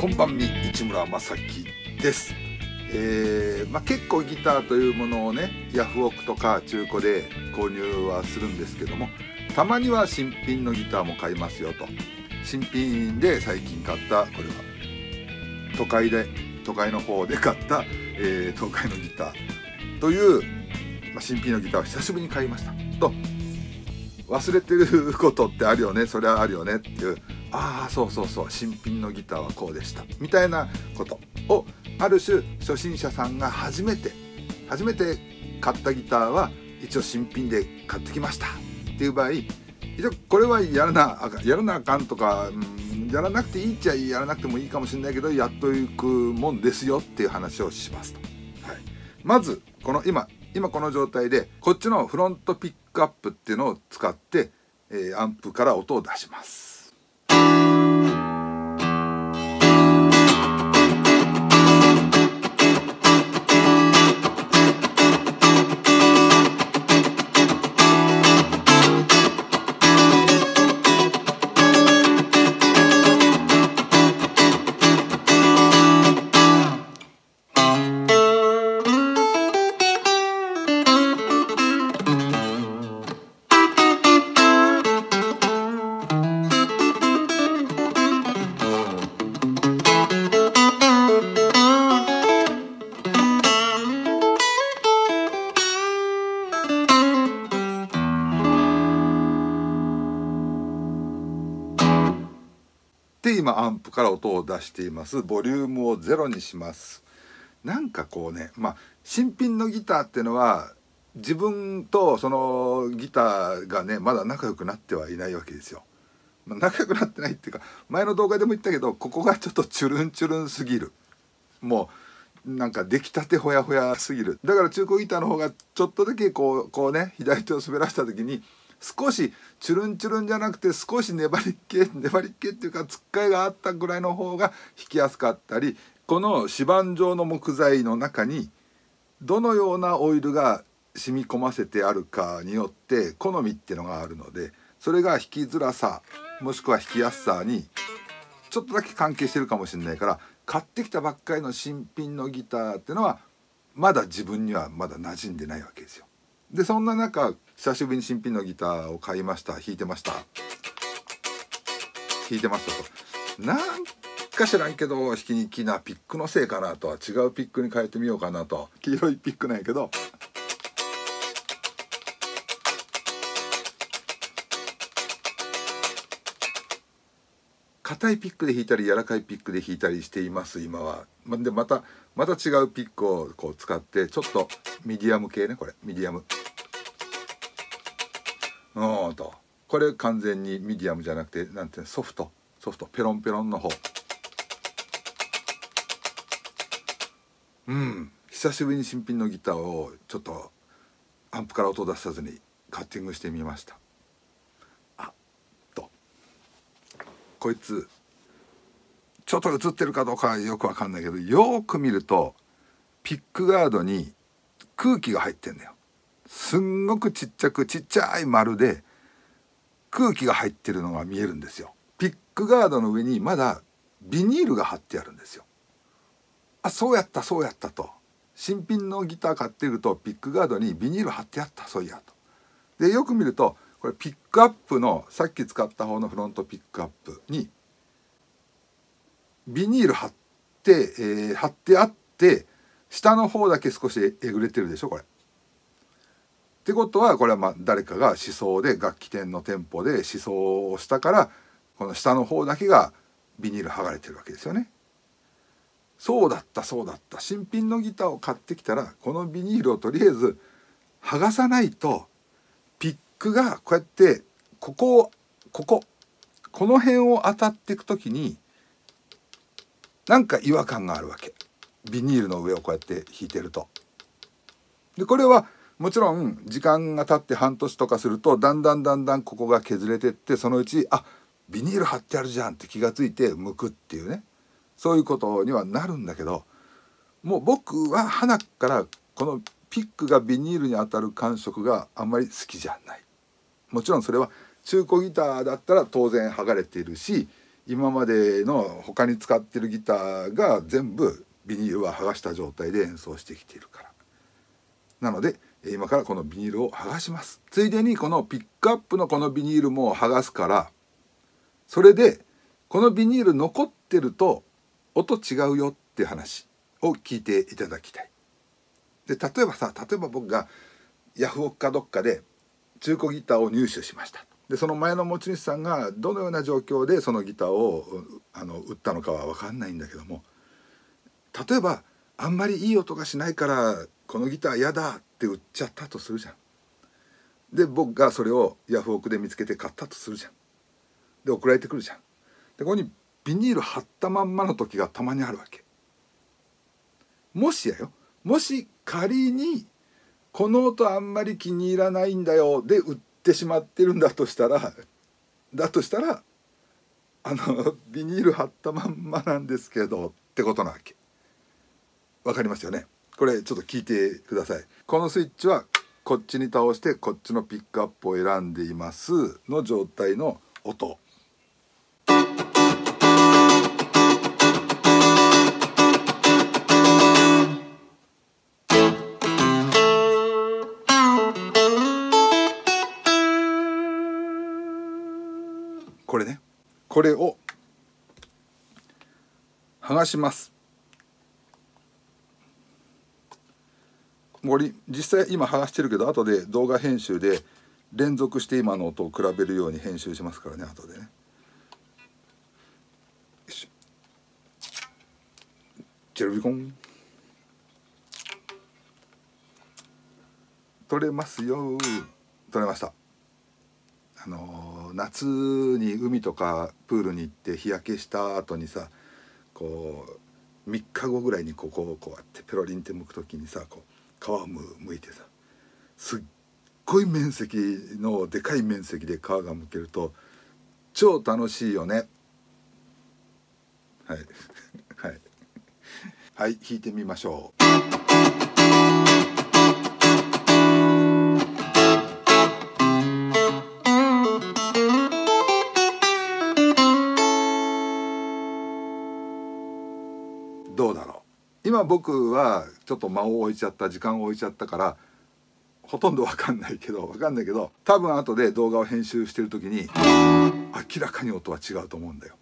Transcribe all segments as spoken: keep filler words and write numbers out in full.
こんばんみ市村正樹です。えーまあ、結構ギターというものをねヤフオクとか中古で購入はするんですけども、たまには新品のギターも買いますよと。新品で最近買ったこれは都会で都会の方で買った、えー、東海のギターという、まあ、新品のギターを久しぶりに買いましたと。忘れてることってあるよね、それはあるよねっていう、ああそうそうそう、新品のギターはこうでしたみたいなことを、ある種初心者さんが初めて初めて買ったギターは一応新品で買ってきましたっていう場合、一応これはやらなあかんやらなあかんとか、うん、やらなくていいっちゃやらなくてもいいかもしれないけど、やっといくもんですよっていう話をしますと。はい、まずこの今今この状態でこっちのフロントピックアップっていうのを使って、えー、アンプから音を出します。で今アンプから音を出しています。ボリュームをゼロにします。なんかこうね、まあ新品のギターっていうのは自分とそのギターがねまだ仲良くなってはいないわけですよ。まあ、仲良くなってないっていうか、前の動画でも言ったけど、ここがちょっとチュルンチュルンすぎる、もうなんか出来たてほやほやすぎる。だから中古ギターの方がちょっとだけこうこうね左手を滑らした時に少しチュルンチュルンじゃなくて少し粘りっ気粘りっ気っていうかつっかえがあったぐらいの方が弾きやすかったり、この指板状の木材の中にどのようなオイルが染み込ませてあるかによって好みっていうのがあるので、それが弾きづらさもしくは弾きやすさにちょっとだけ関係してるかもしれないから、買ってきたばっかりの新品のギターっていうのはまだ自分にはまだ馴染んでないわけですよ。でそんな中久しぶりに新品のギターを買いました。弾いてました弾いてましたと。なんか知らんけど弾きにくいな、ピックのせいかなと、は違うピックに変えてみようかなと。黄色いピックなんやけど硬いピックで弾いたり柔らかいピックで弾いたりしています今は。でまたまた違うピックをこう使ってちょっとミディアム系ね、これミディアムおーと、これ完全にミディアムじゃなくてなんていうの、ソフトソフトペロンペロンの方。うん久しぶりに新品のギターをちょっとアンプから音出さずにカッティングしてみました。あっとこいつちょっと映ってるかどうかはよくわかんないけど、よく見るとピックガードに空気が入ってんだよ。すんごくちっちゃくちっちゃい丸で空気が入ってるのが見えるんですよ。ピックガードの上にまだビニールが貼ってあるんですよ。あ、そうやったそうやったと。新品のギター買ってるとピックガードにビニール貼ってあった、そういやと。でよく見るとこれピックアップのさっき使った方のフロントピックアップにビニール貼って、えー、貼ってあって下の方だけ少しえぐれてるでしょこれ。ってことはこれはまあ誰かが試奏で楽器店の店舗で試奏をしたからこの下の方だけがビニール剥がれてるわけですよね。そうだったそうだった、新品のギターを買ってきたらこのビニールをとりあえず剥がさないとピックがこうやってここをこここの辺を当たっていくときになんか違和感があるわけ。ビニールの上をこうやって弾いてると。でこれはもちろん時間が経って半年とかするとだんだんだんだんここが削れてって、そのうちあビニール貼ってあるじゃんって気がついて剥くっていうね、そういうことにはなるんだけど、もう僕は鼻からこのピックがビニールに当たる感触があんまり好きじゃない。もちろんそれは中古ギターだったら当然剥がれているし、 今までの他に使ってるギターが全部ビニールは剥がした状態で演奏してきているから。なので今からこのビニールを剥がします。ついでにこのピックアップのこのビニールも剥がすから、それでこのビニール残ってると音違うよって話を聞いていただきたい。で例えばさ例えば僕がヤフオクかどっかで中古ギターを入手しました。でその前の持ち主さんがどのような状況でそのギターをあの売ったのかは分かんないんだけども、例えばあんまりいい音がしないからこのギター嫌だって売っちゃったとするじゃん。で僕がそれをヤフオクで見つけて買ったとするじゃん。で送られてくるじゃん。でここにビニール貼ったまんまの時がたまにあるわけ。もしやよ、もし仮にこの音あんまり気に入らないんだよで売ってしまってるんだとしたらだとしたらあのビニール貼ったまんまなんですけどってことなわけ。わかりますよね。これちょっと聞いてください。このスイッチはこっちに倒してこっちのピックアップを選んでいますの状態の音。これね、これを剥がします。これ実際今剥がしてるけど後で動画編集で連続して今の音を比べるように編集しますからね、後でね。よし、ジェルビコン取れますよ。取れました。あの夏に海とかプールに行って日焼けした後にさ、こうみっかごぐらいにここをこうやってペロリンって剥く時にさ、こう皮をむ剥いてさ、すっごい面積のでかい面積で皮が剥けると超楽しいよね。はいはいはい、弾いてみましょう。どうだろう。今僕はちょっと間を置いちゃった時間を置いちゃったからほとんど分かんないけど分かんないけど多分後で動画を編集してる時に明らかに音は違うと思うんだよ。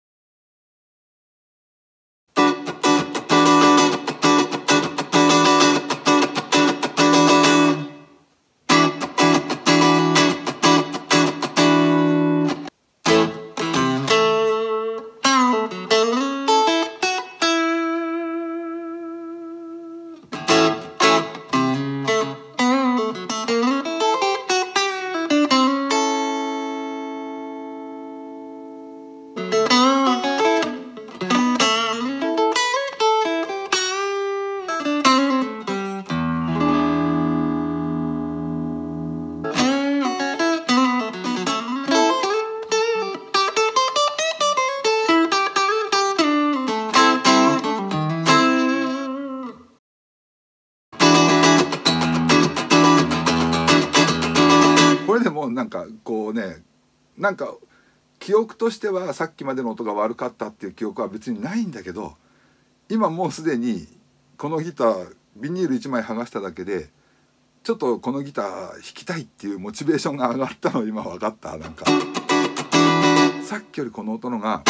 これでもなんかこうね、なんか記憶としてはさっきまでの音が悪かったっていう記憶は別にないんだけど、今もうすでにこのギタービニールいちまい剥がしただけでちょっとこのギター弾きたいっていうモチベーションが上がったの今分かった。なんかさっきよりこの音のが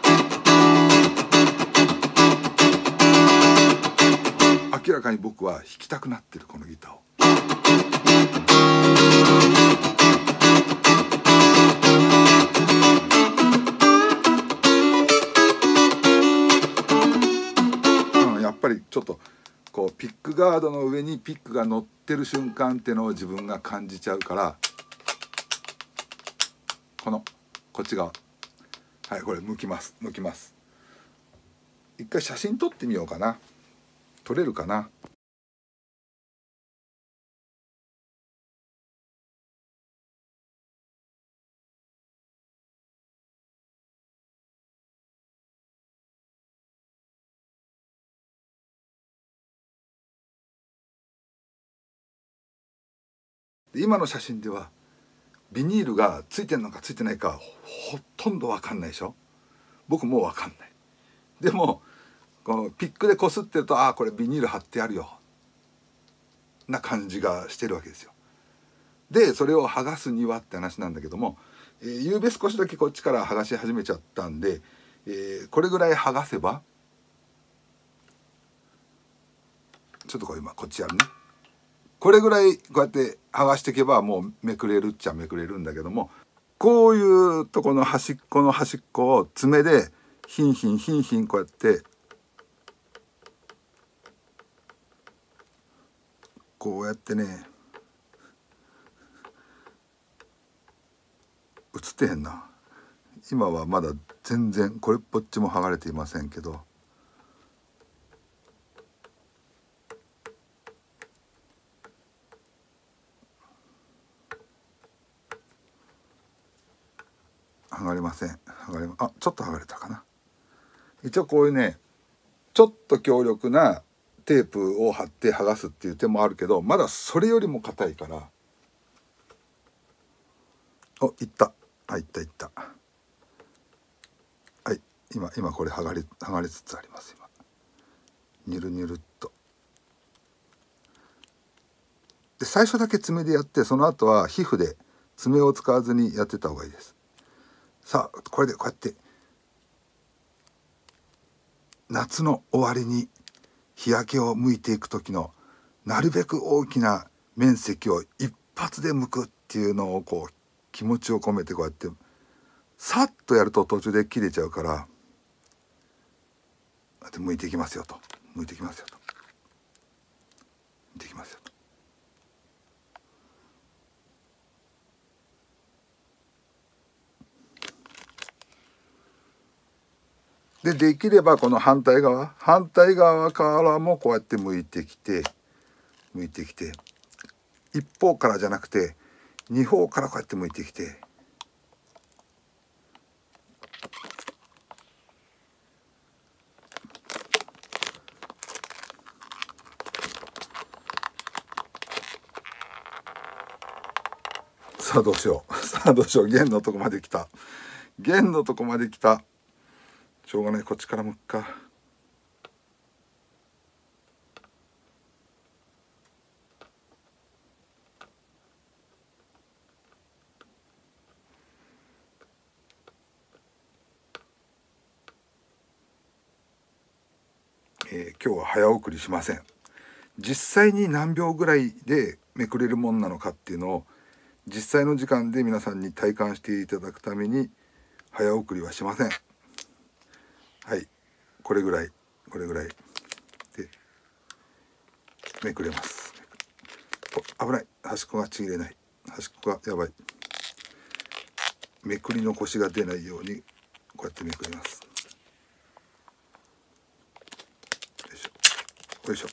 明らかに僕は弾きたくなってる、このギターを。うん、やっぱりちょっとこうピックガードの上にピックが乗ってる瞬間っていうのを自分が感じちゃうから、このこっち側、はい、これ向きます向きます。一回写真撮ってみようかな。撮れるかな。今の写真ではビニールがついてるのかついてないかほとんど分かんないでしょ。 僕もう分かんない。でもこのピックでこすってると、ああこれビニール貼ってあるよな感じがしてるわけですよ。でそれを剥がすにはって話なんだけども、えー、ゆうべ少しだけこっちから剥がし始めちゃったんで、えー、これぐらい剥がせば、ちょっとこれ今こっちやるね。これぐらいこうやって剥がしていけばもうめくれるっちゃめくれるんだけども、こういうとこの端っこの端っこを爪でヒンヒンヒンヒンこうやってこうやってね、映ってへんな。今はまだ全然これっぽっちも剥がれていませんけど、剥がれません。剥がれまあちょっと剥がれたかな。一応こういうねちょっと強力なテープを貼って剥がすっていう手もあるけど、まだそれよりも硬いから。おいった、あいったいった、はい、今今これ剥がれ剥がれつつあります。今ニュルニュルっと。で最初だけ爪でやって、その後は皮膚で爪を使わずにやってた方がいいです。さあこれでこうやって夏の終わりに日焼けを向いていく時のなるべく大きな面積を一発で向くっていうのをこう気持ちを込めてこうやってさっとやると途中で切れちゃうから、向いていきますよと、向いていきますよと、向いていきますよと。でできればこの反対側反対側からもこうやって向いてきて向いてきて、一方からじゃなくて二方からこうやって向いてきて、さあどうしようさあどうしよう、弦のとこまで来た弦のとこまで来た。しょうがない、こっちから向くか。えー、今日は早送りしません。実際に何秒ぐらいでめくれるもんなのかっていうのを実際の時間で皆さんに体感していただくために早送りはしません。はい、これぐらいこれぐらいでめくれます。お危ない、端っこがちぎれない、端っこがやばい、めくり残しが出ないようにこうやってめくります。よいしょよいしょ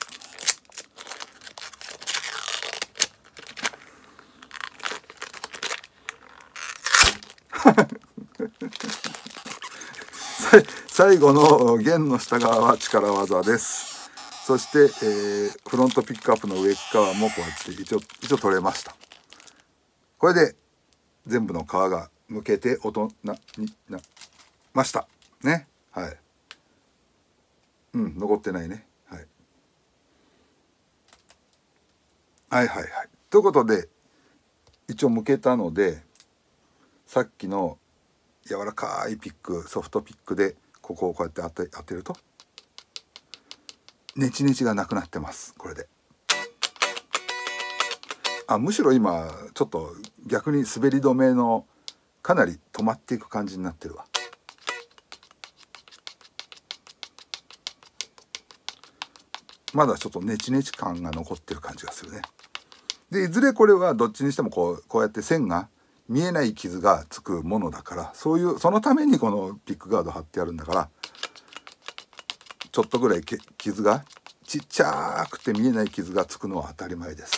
最後の弦の下側は力技です。そして、えー、フロントピックアップの上側もこうやって一応一応取れました。これで全部の皮がむけて音なになましたね。はい。うん残ってないね。はい。はいはいはい。ということで一応むけたので、さっきの柔らかいピックソフトピックでここをこうやって当て当てるとネチネチがなくなってます。これであむしろ今ちょっと逆に滑り止めのかなり止まっていく感じになってるわ。まだちょっとネチネチ感が残ってる感じがするね。でいずれこれはどっちにしてもこうこうやって線が見えない傷がつくものだから、そういうそのためにこのピックガード貼ってあるんだから、ちょっとぐらい傷がちっちゃくて見えない傷がつくのは当たり前です。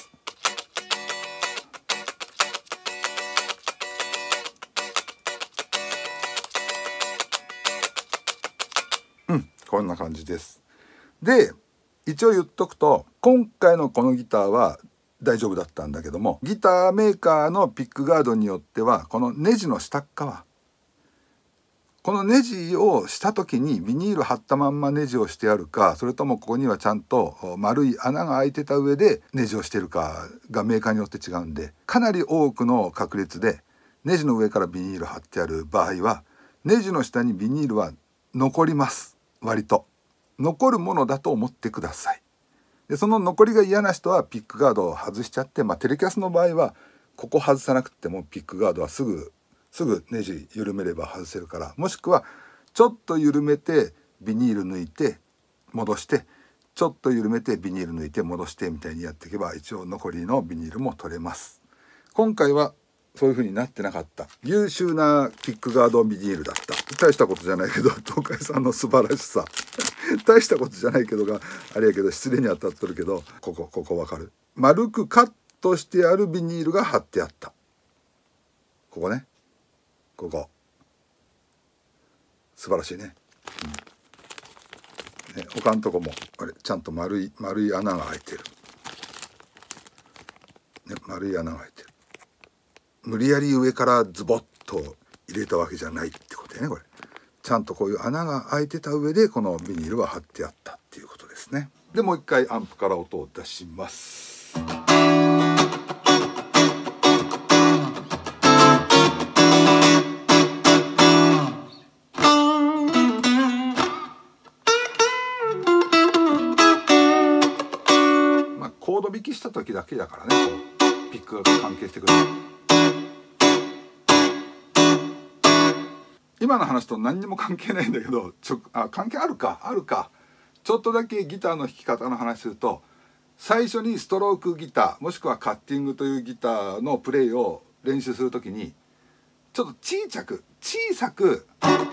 うんこんな感じです。で一応言っとくと、今回のこのギターは大丈夫だったんだけども、ギターメーカーのピックガードによってはこのネジの下っ側このネジをした時にビニール貼ったまんまネジをしてあるか、それともここにはちゃんと丸い穴が開いてた上でネジをしてるかがメーカーによって違うんで、かなり多くの確率でネジの上からビニール貼ってある場合はネジの下にビニールは残ります。割と残るものだと思ってください。でその残りが嫌な人はピックガードを外しちゃって、まあ、テレキャスの場合はここ外さなくてもピックガードはすぐすぐネジ緩めれば外せるから、もしくはちょっと緩めてビニール抜いて戻して、ちょっと緩めてビニール抜いて戻してみたいにやっていけば一応残りのビニールも取れます。今回はそういう風になってなかった。優秀なピックガードビニールだった。大したことじゃないけど、東海さんの素晴らしさ大したことじゃないけどがあれやけど失礼に当たっとるけど、ここここわかる。丸くカットしてあるビニールが貼ってあった。ここね、ここ素晴らしいね。うん、ね、他のとこもあれちゃんと丸い丸い穴が開いてる。ね、丸い穴が開いてる。無理やり上からズボッと入れたわけじゃないってことね。これちゃんとこういう穴が開いてた上でこのビニールは貼ってあったっていうことですね。でもう一回アンプから音を出します。まあコード弾きした時だけだからね、こうピックが関係してくる。今の話と何にも関係ないんだけど、ちょあ関係あるかあるかちょっとだけギターの弾き方の話すると、最初にストロークギターもしくはカッティングというギターのプレイを練習するときにちょっと小さく小さく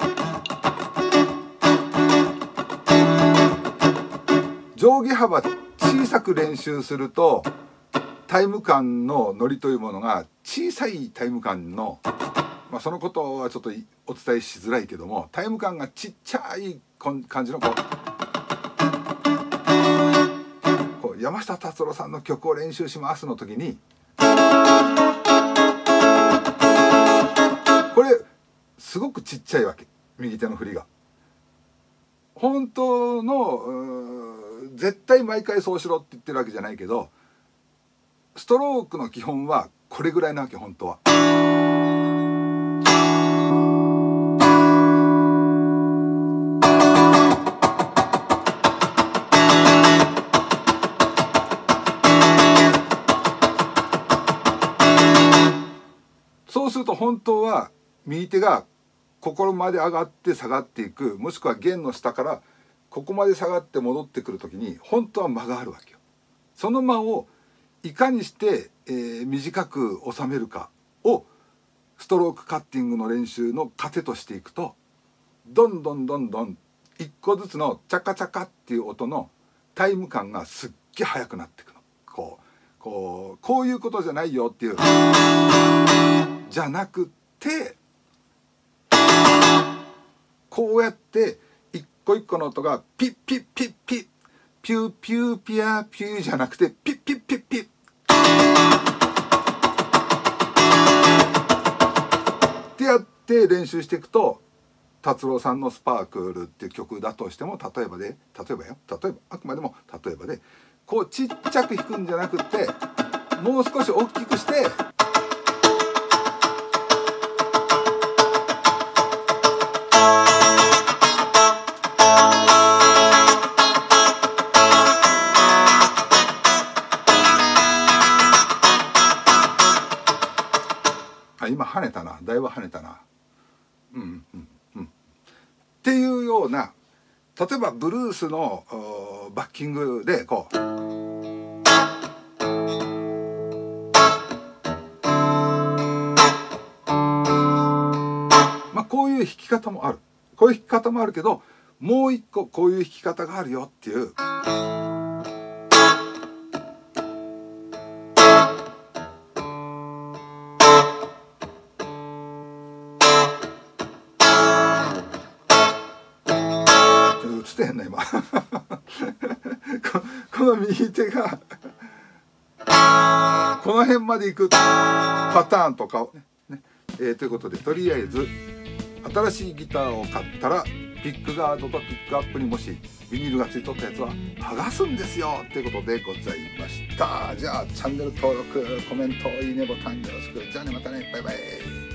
上下幅小さく練習すると、タイム感のノリというものが小さいタイム感の、まあ、そのことはちょっとお伝えしづらいけども、タイム感がちっちゃい感じのこうこう山下達郎さんの曲を練習しますの時に、これすごくちっちゃいわけ、右手の振りが。本当の絶対毎回そうしろって言ってるわけじゃないけど、ストロークの基本はこれぐらいなわけ本当は。そうすると本当は右手がここまで上がって下がっていく、もしくは弦の下からここまで下がって戻ってくる時に本当は間があるわけよ。その間をいかにして、えー、短く収めるかをストロークカッティングの練習の糧としていくと、どんどんどんどん一個ずつのチャカチャカっていう音のタイム感がすっげえ速くなっていくの。こうこうこういうことじゃないよっていうじゃなくて、こうやって一個一個の音がピッピッピッピッピューピューピアピューじゃなくてピッピッピッピッってやって練習していくと、達郎さんの「スパークル」っていう曲だとしても、例えばで例えばよ例えばあくまでも例えばでこうちっちゃく弾くんじゃなくて、もう少し大きくして。あ、今跳ねたな、だいぶ跳ねたな。うんうんうん。っていうような、例えばブルースのバッキングでこう。まあこういう弾き方もある。こういう弾き方もあるけど、もう一個こういう弾き方があるよっていう。映ってへんね今こ, この右手がこの辺までいくパターンとかをね、ねえー、ということでとりあえず新しいギターを買ったらピックガードとピックアップにもしビニールがついとったやつは剥がすんですよっていうことでございました。じゃあチャンネル登録コメントいいねボタンよろしく。じゃあね、またね、バイバイ。